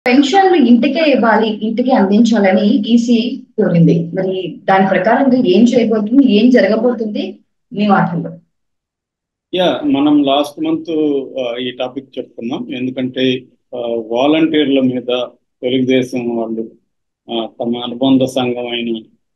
పెన్షన్లు ఇంటికే ఇవ్వాలి, ఇంటికే అందించాలని ఈసీ కోరింది. మరి దాని ప్రకారంగా ఏం చేయబోతుంది, ఏం జరగబోతుంది మీ మాటల్లో? మనం లాస్ట్ మంత్ ఈ టాపిక్ చెప్పుకున్నాం. ఎందుకంటే వాలంటీర్ల మీద తెలుగుదేశం వాళ్ళు తమ అనుబంధ సంఘమైన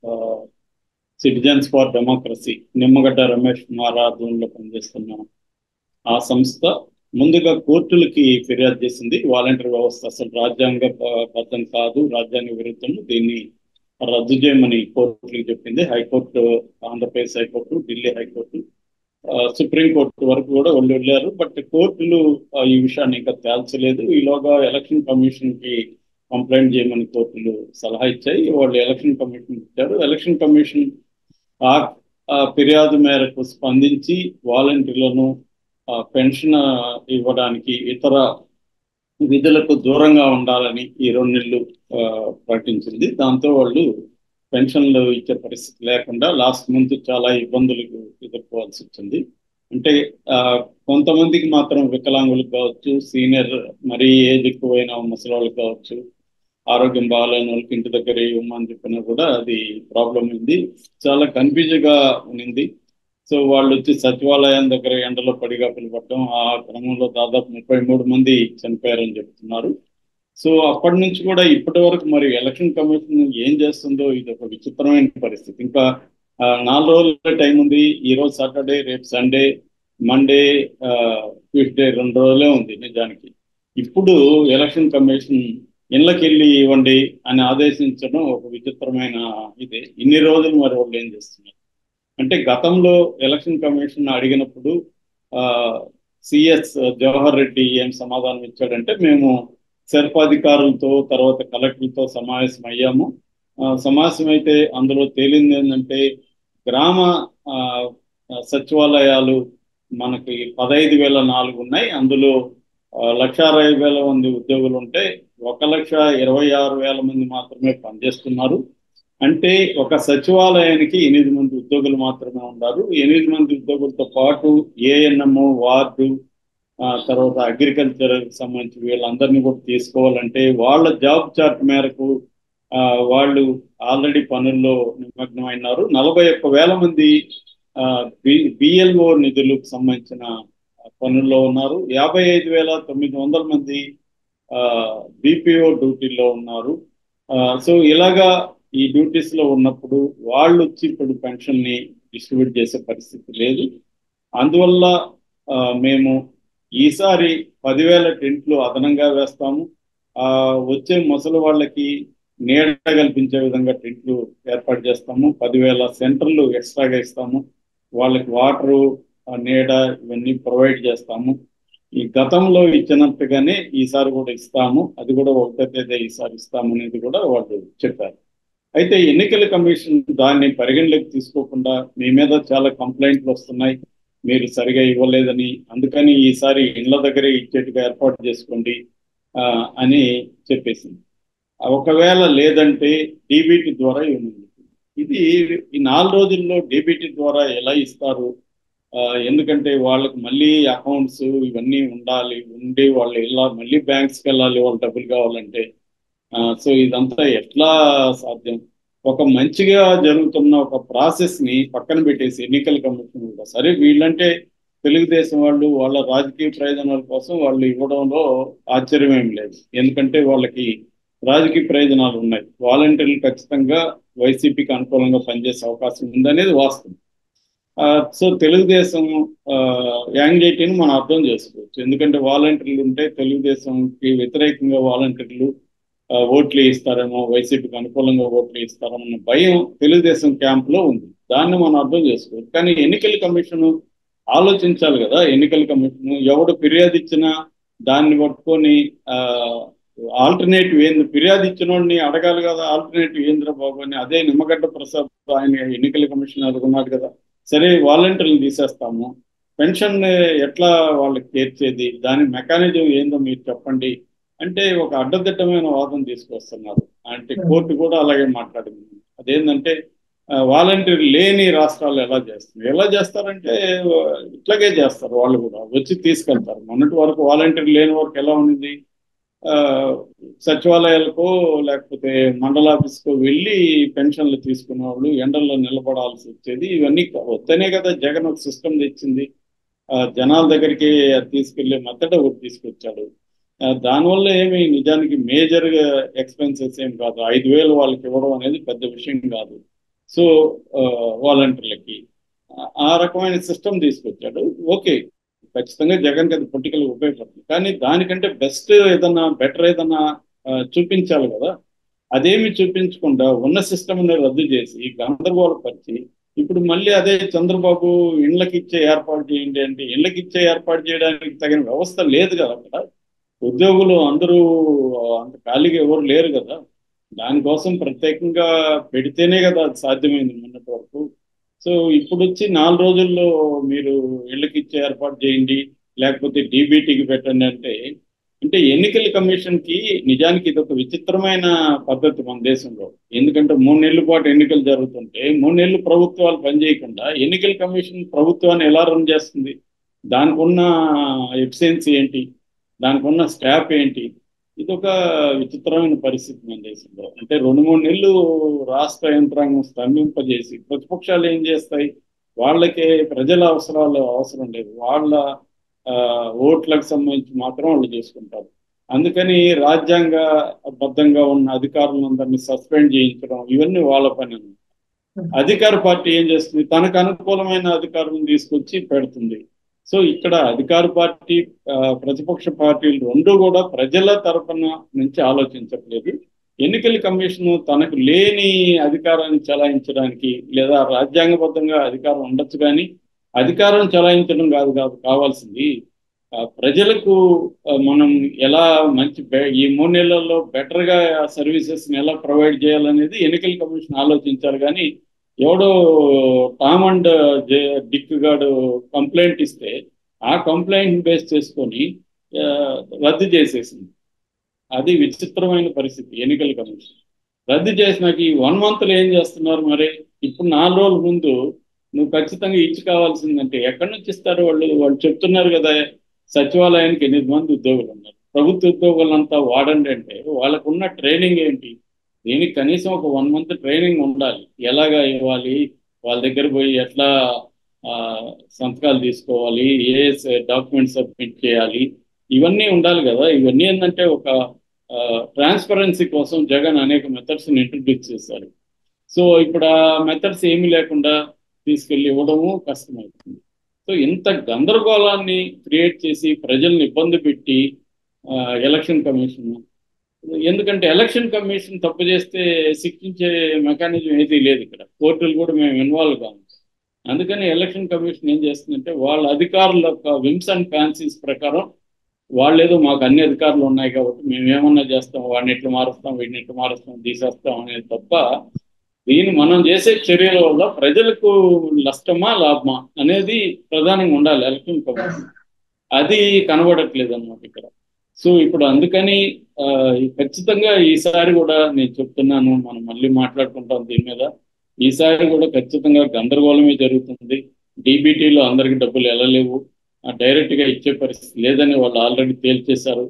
citizens for democracy, Nimmagadda Ramesh Kumar ఆధ్వర్యంలో పనిచేస్తున్న ఆ సంస్థ ముందుగా కోర్టులకి ఫిర్యాదు చేసింది. వాలంటీర్ వ్యవస్థ అసలు రాజ్యాంగబద్ధం కాదు, రాజ్యాంగ విరుద్ధం, దీన్ని రద్దు చేయమని కోర్టులకు చెప్పింది. High court, Andhra Pradesh high court, Delhi high court, supreme court వరకు కూడా వాళ్ళు వెళ్ళారు. బట్ కోర్టులు ఈ విషయాన్ని ఇంకా తేల్చలేదు. ఈలోగా ఎలక్షన్ కమిషన్ కి కంప్లైంట్ చేయమని కోర్టులు సలహా ఇచ్చాయి. వాళ్ళు ఎలక్షన్ కమిషన్ ఇచ్చారు. ఎలక్షన్ కమిషన్ ఆ ఫిర్యాదు మేరకు స్పందించి వాలంటీర్లను పెన్షన్ ఇవ్వడానికి, ఇతర విధులకు దూరంగా ఉండాలని ఈ 2 నెలలు ప్రకటించింది. దాంతో వాళ్ళు పెన్షన్లు ఇచ్చే పరిస్థితి లేకుండా లాస్ట్ మంత్ చాలా ఇబ్బందులకు ఎదుర్కోవాల్సి వచ్చింది. అంటే కొంతమందికి మాత్రం వికలాంగులకు కావచ్చు, సీనియర్ మరీ ఏజ్ ఎక్కువైన ముసలి వాళ్ళకి కావచ్చు, ఆరోగ్యం బాగాలేని వాళ్ళకి ఇంటి దగ్గర ఇవ్వమని చెప్పినా కూడా అది ప్రాబ్లం ఉంది. చాలా కన్ఫ్యూజ్గా ఉంది. సో వాళ్ళు వచ్చి సచివాలయం దగ్గర ఎండలో పడిగాపులు పడటం, ఆ క్రమంలో దాదాపు 33 మంది చనిపోయారని చెప్తున్నారు. సో అప్పటి నుంచి కూడా ఇప్పటి వరకు మరి ఎలక్షన్ కమిషన్ ఏం చేస్తుందో ఇది ఒక విచిత్రమైన పరిస్థితి. ఇంకా 4 రోజుల టైం ఉంది. ఈరోజు సాటర్డే, రేపు సండే, మండే, ట్యూస్డే 2 రోజులే ఉంది నిజానికి. ఇప్పుడు ఎలక్షన్ కమిషన్ ఇళ్ళకి వెళ్ళి ఇవ్వండి అని ఆదేశించడం ఒక విచిత్రమైన ఇదే. ఇన్ని రోజులు మరి వాళ్ళు ఏం చేస్తున్నారు అంటే, గతంలో ఎలక్షన్ కమిషన్ అడిగినప్పుడు సిఎస్ జవహర్ రెడ్డి ఏం సమాధానం ఇచ్చాడంటే, మేము సర్పాధికారులతో తర్వాత కలెక్టర్లతో సమావేశం అయ్యాము. సమావేశం అయితే అందులో తేలింది ఏంటంటే, గ్రామ సచివాలయాలు మనకి 15,004 ఉన్నాయి. అందులో 1,60,000 మంది ఉద్యోగులు ఉంటే 1,26,000 మంది మాత్రమే పనిచేస్తున్నారు. అంటే ఒక సచివాలయానికి 8 మంది ఉద్యోగులు మాత్రమే ఉన్నారు. 8 మంది ఉద్యోగులతో పాటు ఏఎన్ఎం, వార్డు, తర్వాత అగ్రికల్చర్ సంబంధించి వీళ్ళందరినీ కూడా తీసుకోవాలంటే వాళ్ళ జాబ్ చార్ట్ మేరకు వాళ్ళు ఆల్రెడీ పనుల్లో నిమగ్నమైనారు. 41,000 మంది బిఎల్ఓ నిధులకు సంబంధించిన పనుల్లో ఉన్నారు. 55,900 మంది బిపిఓ డ్యూటీలో ఉన్నారు. సో ఇలాగా ఈ డ్యూటీస్ లో ఉన్నప్పుడు వాళ్ళు వచ్చి ఇప్పుడు పెన్షన్ ని డిస్ట్రిబ్యూట్ చేసే పరిస్థితి లేదు. అందువల్ల మేము ఈసారి 10,000 టెంట్లు అదనంగా వేస్తాము. వచ్చే ముసలి వాళ్ళకి నీడ కల్పించే విధంగా టెంట్లు ఏర్పాటు చేస్తాము. 10,000 సెంటర్లు ఎక్స్ట్రాగా ఇస్తాము. వాళ్ళకి వాటరు, నీడ ఇవన్నీ ప్రొవైడ్ చేస్తాము. ఈ గతంలో ఇచ్చినట్టుగానే ఈసారి కూడా ఇస్తాము. అది కూడా 1వ తేదీ ఈసారి ఇస్తాము అనేది కూడా వాళ్ళు చెప్పారు. అయితే ఎన్నికల కమిషన్ దాన్ని పరిగణలోకి తీసుకోకుండా, మీ మీద చాలా కంప్లైంట్లు వస్తున్నాయి, మీరు సరిగా ఇవ్వలేదని, అందుకని ఈసారి ఇళ్ల దగ్గరే ఇచ్చేట్టుగా ఏర్పాటు చేసుకోండి అని చెప్పేసింది. ఒకవేళ లేదంటే డీబీటీ ద్వారా ఇవ్వమంది. ఇది ఈ 4 రోజుల్లో డీబీటీ ద్వారా ఎలా ఇస్తారు? ఎందుకంటే వాళ్ళకి మళ్ళీ అకౌంట్స్ ఇవన్నీ ఉండి వాళ్ళు మళ్ళీ బ్యాంక్స్కి వెళ్ళాలి వాళ్ళు డబ్బులు కావాలంటే. సో ఇదంతా ఎట్లా సాధ్యం? ఒక మంచిగా జరుగుతున్న ఒక ప్రాసెస్ ని పక్కన పెట్టేసి ఎన్నికల కమిషన్ కూడా, సరే వీళ్ళంటే తెలుగుదేశం వాళ్ళు వాళ్ళ రాజకీయ ప్రయోజనాల కోసం వాళ్ళు ఇవ్వడంలో ఆశ్చర్యం ఏం లేదు. ఎందుకంటే వాళ్ళకి రాజకీయ ప్రయోజనాలు ఉన్నాయి. వాలంటీర్లు ఖచ్చితంగా వైసీపీకి అనుకూలంగా పనిచేసే అవకాశం ఉందనేది వాస్తవం. సో తెలుగుదేశం యాంగ్జైటీని మనం అర్థం చేసుకోవచ్చు. ఎందుకంటే వాలంటీర్లు ఉంటే తెలుగుదేశంకి వ్యతిరేకంగా వాలంటీర్లు ఓట్లు ఇస్తారేమో, వైసీపీకి అనుకూలంగా ఓట్లు ఇస్తారేమో అన్న భయం తెలుగుదేశం క్యాంపులో ఉంది. దాన్ని మనం అర్థం చేసుకోవచ్చు. కానీ ఎన్నికల కమిషన్ ఆలోచించాలి కదా. ఎన్నికల కమిషన్ ఎవడు ఫిర్యాదు ఇచ్చినా దాన్ని పట్టుకొని ఆల్టర్నేటివ్ ఏంది, ఫిర్యాదు ఇచ్చిన వాడిని అడగాలి కదా, ఆల్టర్నేటివ్ ఏంద్ర బాబు అని. అదే నిమ్మగడ్డ ప్రసాద్ ఆయన ఎన్నికల కమిషన్ అనుకున్నాడు కదా, సరే వాలంటీర్లు తీసేస్తాము, పెన్షన్ ఎట్లా వాళ్ళకి చేర్చేది, దాని మెకానిజం ఏందో మీరు చెప్పండి అంటే ఒక అడ్డదిడ్డమైన వాదన తీసుకొస్తున్నారు. అంటే కోర్టు కూడా అలాగే మాట్లాడింది. అదేంటంటే వాలంటీర్ లేని రాష్ట్రాలు ఎలా చేస్తారంటే ఇట్లాగే చేస్తారు. వాళ్ళు కూడా వచ్చి తీసుకెళ్తారు. మొన్నటి వరకు వాలంటీర్ లేని వరకు ఎలా ఉంది? ఆ, సచివాలయాలకో లేకపోతే మండల ఆఫీస్కో వెళ్ళి పెన్షన్లు తీసుకునే వాళ్ళు ఎండల్లో నిలబడాల్సి వచ్చేది. ఇవన్నీ వద్దనే కదా జగన్ ఒక సిస్టమ్ తెచ్చింది. జనాల దగ్గరికి అది తీసుకెళ్లే మెథడ్ ఒకటి తీసుకొచ్చాడు. దానివల్ల ఏమి నిజానికి మేజర్ ఎక్స్పెన్సెస్ ఏం కాదు. 5,000 వాళ్ళకి ఇవ్వడం అనేది పెద్ద విషయం కాదు. సో వాలంటీర్లకి ఆ రకమైన సిస్టమ్ తీసుకొచ్చాడు. ఓకే, ఖచ్చితంగా జగన్కి అది పొలిటికల్ ఉపయోగపడుతుంది. కానీ దానికంటే బెస్ట్ ఏదన్నా బెటర్ ఏదన్నా చూపించాలి కదా. అదేమి చూపించకుండా ఉన్న సిస్టమ్ని రద్దు చేసి గందరగోళపరిచి ఇప్పుడు మళ్ళీ అదే చంద్రబాబు ఇళ్ళకి ఇచ్చే ఏర్పాటు చేయండి అంటే ఇళ్ళకి ఇచ్చే ఏర్పాటు చేయడానికి తగిన వ్యవస్థ లేదు కదా అక్కడ. ఉద్యోగులు అందరూ అంత ఖాళీగా ఎవరు లేరు కదా. దానికోసం ప్రత్యేకంగా పెడితేనే కదా అది సాధ్యమైంది మొన్నటి వరకు. సో ఇప్పుడు వచ్చి 4 రోజుల్లో మీరు ఇళ్ళకి ఇచ్చే ఏర్పాటు చేయండి, లేకపోతే డీబీటీకి పెట్టండి అంటే అంటే ఎన్నికల కమిషన్ కి నిజానికి ఇది ఒక విచిత్రమైన పద్ధతి మన దేశంలో. ఎందుకంటే 3 నెలల పాటు ఎన్నికలు జరుగుతుంటే 3 నెలలు ప్రభుత్వాలు పనిచేయకుండా ఎన్నికల కమిషన్ ప్రభుత్వాన్ని ఎలా రన్ చేస్తుంది? దానికి ఉన్న ఎఫిషియన్సీ ఏంటి? దానికి ఉన్న స్టాఫ్ ఏంటి? ఇది ఒక విచిత్రమైన పరిస్థితి మన దేశంలో. అంటే 2-3 నెలలు రాష్ట్ర యంత్రాంగం స్తంభింపజేసి ప్రతిపక్షాలు ఏం చేస్తాయి? వాళ్ళకే ప్రజల అవసరాలు అవసరం లేదు, వాళ్ళ ఓట్లకు సంబంధించి మాత్రం వాళ్ళు చేసుకుంటారు. అందుకని రాజ్యాంగబద్ధంగా ఉన్న అధికారులందరినీ సస్పెండ్ చేయించడం ఇవన్నీ వాళ్ళ పని. అధికార పార్టీ ఏం చేస్తుంది? తనకు అనుకూలమైన అధికారులను తీసుకొచ్చి పెడుతుంది. సో ఇక్కడ అధికార పార్టీ ప్రతిపక్ష పార్టీలు రెండు కూడా ప్రజల తరపున నుంచి ఆలోచించట్లేదు. ఎన్నికల కమిషన్ తనకు లేని అధికారాన్ని చలాయించడానికి లేదా రాజ్యాంగబద్ధంగా అధికారం ఉండొచ్చు, కానీ అధికారం చలాయించడం కాదు కావాల్సింది. ప్రజలకు మనం ఎలా ఈ 3 నెలల్లో బెటర్గా సర్వీసెస్ని ఎలా ప్రొవైడ్ చేయాలనేది ఎన్నికల కమిషన్ ఆలోచించారు. కానీ ఎవడో టామ్ అండ్ డిక్ గాడు కంప్లైంట్ ఇస్తే ఆ కంప్లైంట్ బేస్ చేసుకొని రద్దు చేసేసింది. అది విచిత్రమైన పరిస్థితి. ఎన్నికల కమిషన్ రద్దు చేసినాక ఈ 1 మంత్లో ఏం చేస్తున్నారు మరి? ఇప్పుడు 4 రోజుల ముందు నువ్వు ఖచ్చితంగా ఇచ్చి కావాల్సిందంటే ఎక్కడి నుంచి ఇస్తారు? వాళ్ళు చెప్తున్నారు కదా, సచివాలయానికి 8 మంది ఉద్యోగులు ఉన్నారు, ప్రభుత్వ ఉద్యోగులంతా వాడండి అంటే వాళ్ళకున్న ట్రైనింగ్ ఏంటి? దీనికి కనీసం ఒక 1 మంత్ ట్రైనింగ్ ఉండాలి. ఎలాగా ఇవ్వాలి, వాళ్ళ దగ్గర పోయి ఎట్లా సంతకాలు తీసుకోవాలి, ఏ డాక్యుమెంట్స్ సబ్మిట్ చేయాలి, ఇవన్నీ ఉండాలి కదా. ఇవన్నీ ఏంటంటే ఒక ట్రాన్స్పరెన్సీ కోసం జగన్ అనేక మెథడ్స్ని ఇంట్రడ్యూస్ చేశారు. సో ఇప్పుడు ఆ మెథడ్స్ ఏమీ లేకుండా తీసుకెళ్ళి ఇవ్వడము కష్టమవుతుంది. సో ఇంత గందరగోళాన్ని క్రియేట్ చేసి ప్రజల్ని ఇబ్బంది పెట్టి ఎలక్షన్ కమిషన్, ఎందుకంటే ఎలక్షన్ కమిషన్ తప్పు చేస్తే శిక్షించే మెకానిజం ఏదీ లేదు ఇక్కడ. కోర్టులు కూడా మేము ఇన్వాల్వ్ కాము. అందుకని ఎలక్షన్ కమిషన్ ఏం చేస్తుందంటే వాళ్ళ అధికారుల యొక్క విమ్స్ అండ్ ఫ్యాన్సీస్ ప్రకారం వాళ్ళేదో మాకు అన్ని అధికారులు ఉన్నాయి కాబట్టి మేము ఏమన్నా చేస్తాం, వాడిని ఎట్లు మారుస్తాం, వీడిని ఎట్లు మారుస్తాం, తీసేస్తాం అనేది తప్ప దీన్ని మనం చేసే చర్యల వల్ల ప్రజలకు నష్టమా లాభమా అనేది ప్రధానంగా ఉండాలి ఎలక్షన్ కమిషన్. అది కనబడట్లేదు అన్నమాట ఇక్కడ. సో ఇప్పుడు అందుకని ఖచ్చితంగా ఈసారి కూడా నేను చెప్తున్నాను, మనం మళ్ళీ మాట్లాడుకుంటాం దీని మీద. ఈసారి కూడా ఖచ్చితంగా గందరగోళమే జరుగుతుంది. డీబీటీలో అందరికి డబ్బులు వెళ్ళలేవు, డైరెక్ట్గా ఇచ్చే పరిస్థితి లేదని వాళ్ళు ఆల్రెడీ తేల్చేశారు.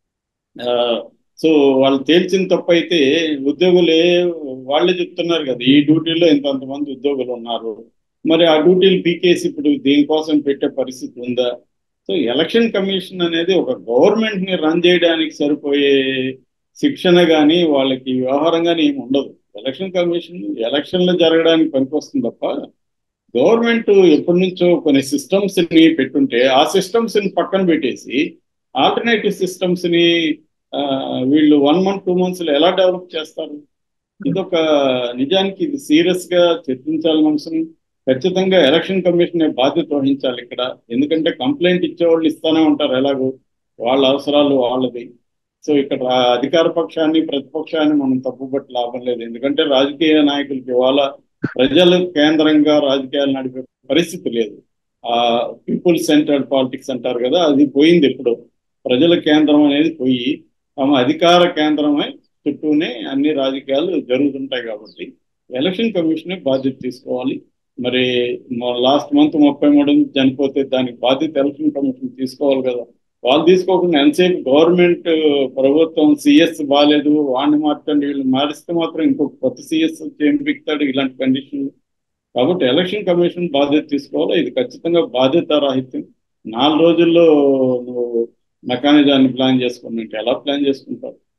సో వాళ్ళు తేల్చిన తప్పు అయితే ఉద్యోగులే వాళ్ళే చెప్తున్నారు కదా, ఈ డ్యూటీలో ఇంతమంది ఉద్యోగులు ఉన్నారు, మరి ఆ డ్యూటీలు పీకేసి ఇప్పుడు దీనికోసం పెట్టే పరిస్థితి ఉందా? సో ఎలక్షన్ కమిషన్ అనేది ఒక గవర్నమెంట్ని రన్ చేయడానికి సరిపోయే శిక్షణ కానీ వాళ్ళకి వ్యవహారం కానీ ఏమి ఉండదు. ఎలక్షన్ కమిషన్ ఎలక్షన్లు జరగడానికి పనికొస్తుంది తప్ప గవర్నమెంట్ ఎప్పటి నుంచో కొన్ని సిస్టమ్స్ని పెట్టుంటే ఆ సిస్టమ్స్ని పక్కన పెట్టేసి ఆల్టర్నేటివ్ సిస్టమ్స్ని వీళ్ళు 1 month 2 months ఎలా డెవలప్ చేస్తారు? ఇదొక నిజానికి ఇది సీరియస్గా చర్చించాలని అంశం. ఖచ్చితంగా ఎలక్షన్ కమిషన్ బాధ్యత వహించాలి ఇక్కడ. ఎందుకంటే కంప్లైంట్ ఇచ్చేవాళ్ళు ఇస్తూనే ఉంటారు, ఎలాగో వాళ్ళ అవసరాలు వాళ్ళది. సో ఇక్కడ అధికార పక్షాన్ని ప్రతిపక్షాన్ని మనం తప్పుపట్టి లాభం లేదు. ఎందుకంటే రాజకీయ నాయకులకి ఇవాళ ప్రజలు కేంద్రంగా రాజకీయాలు నడిపే పరిస్థితి లేదు. పీపుల్ సెంట్రల్ పాలిటిక్స్ అంటారు కదా, అది పోయింది. ఇప్పుడు ప్రజల కేంద్రం అనేది పోయి తమ అధికార కేంద్రమై చుట్టూనే అన్ని రాజకీయాలు జరుగుతుంటాయి. కాబట్టి ఎలక్షన్ కమిషనే బాధ్యత తీసుకోవాలి. మరి లాస్ట్ మంత్ 33 చనిపోతే దానికి బాధ్యత ఎలక్షన్ కమిషన్ తీసుకోవాలి కదా. వాళ్ళు తీసుకోకుండా ఎంతసేపు గవర్నమెంట్ ప్రభుత్వం సిఎస్ బాగాలేదు వాడిని మార్చండి వీళ్ళు మారిస్తే మాత్రం ఇంకొక కొత్త సిఎస్ ఏం పిక్తాడు ఇలాంటి కండిషన్లు. కాబట్టి ఎలక్షన్ కమిషన్ బాధ్యత తీసుకోవాలి. ఇది ఖచ్చితంగా బాధ్యత రాహిత్యం. 4 రోజుల్లో నువ్వు మెకానిజాన్ని ప్లాన్ చేసుకున్నట్టు ఎలా ప్లాన్ చేసుకుంటావు?